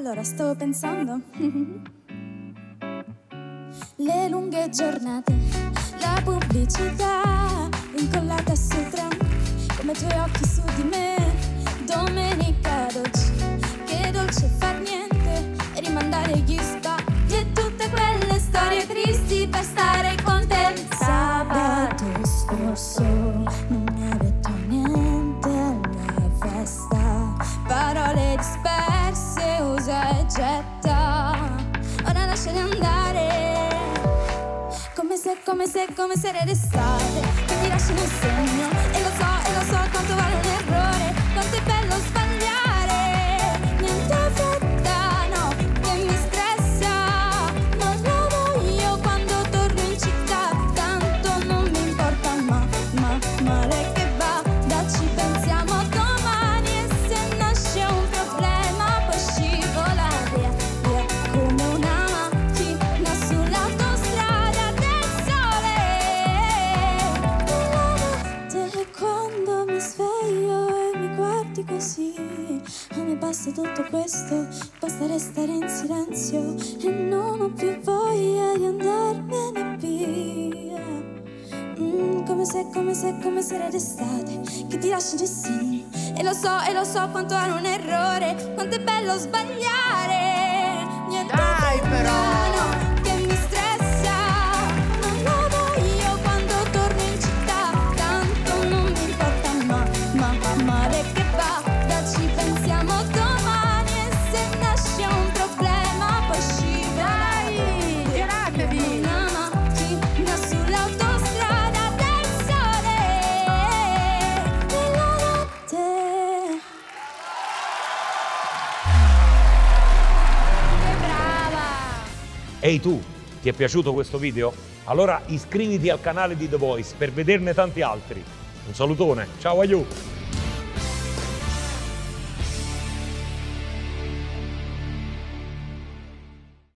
Allora stavo pensando le lunghe giornate, la pubblicità incollata sul tram, come i tuoi occhi su di me. Domenica d'oggi, che dolce far niente e rimandare gli sbagli e tutte quelle storie tristi per stare con te. Sabato scorso non mi ha detto niente alla festa, parole disperse, usa e getta. Ora lasciali andare, come se era d'estate, che ti lasciano il segno. E lo so quanto vale un errore, quanto è bello sbagliare. Niente fretta, no, che mi stressa. Non lo voglio quando torno in città, tanto non mi importa, ma male che vada, ci pensiamo domani. E se nasce un problema poi scivola via, via come una macchina sull'autostrada del sole. E quando mi sveglio e mi guardi così, a me basta tutto questo, basta restare in silenzio e non ho più voglia di andarmene via. Come se era d'estate, che ti lascio il segno. E lo so quanto è un errore, quanto è bello sbagliare. Niente Dai, però! no, che mi stressa. Non lo voglio quando torno in città, tanto non mi importa, ma male che vada, ci pensiamo domani. E se nasce un problema poi scivola. Dai, giratevi! Una macchina sull'autostrada del sole. Nella notte. Che brava! Ehi tu, ti è piaciuto questo video? Allora iscriviti al canale di The Voice per vederne tanti altri. Un salutone, ciao aiù!